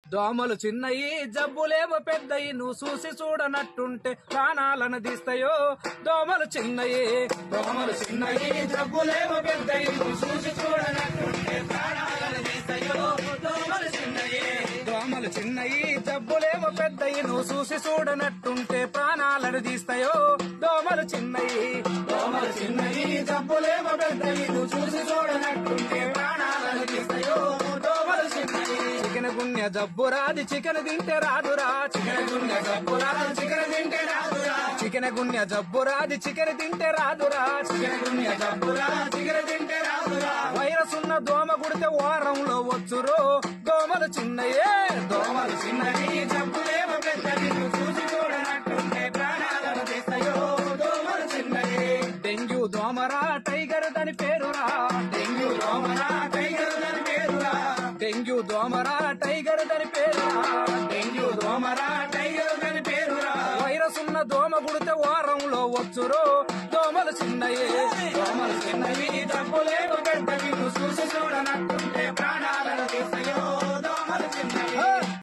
దోమలు చిన్నయి జబ్బులేమో పెద్దయి నువ్వు చూసి చూడనట్టుంటే ప్రాణాలను తీస్తాయో దోమలు చిన్నయి జబ్బులేమో పెద్దయి నువ్వు చూసి చూడనట్టుంటే ప్రాణాలను తీస్తాయో దోమలు చిన్నయి జబ్బులేమో పెద్దయి నువ్వు చూసి చూడనట్టుంటే ప్రాణాలను తీస్తాయో దోమలు చిన్నయి జబ్బులేమో పెద్దయి నువ్వు చూసి చూడనట్టుంటే ప్రాణాలను తీస్తాయో దోమలు చిన్నయి చికెన్ గున్య జబ్బు రాది చికెన్ తింటే రాదురా చికెన్ గున్య జబ్బు రాది చికెన్ తింటే రాదురా వైరస్ ఉన్న దోమ గుడితే వారంలో వచ్చురో దోమలు చిన్నయే జబ్బులేమో పెద్దయి చూసి చూడనట్టుంటే ప్రాణాలను తీస్తాయో దోమలు చిన్నయే డెంగ్యూ దోమరా టైగర్ దాని పేరురా డెంగ్యూ దోమరా టైగర్ దాని పేరురా వైరస్ ఉన్న దోమ గుడితే వారంలో వచ్చురో దోమలు చిన్నయే జబ్బులే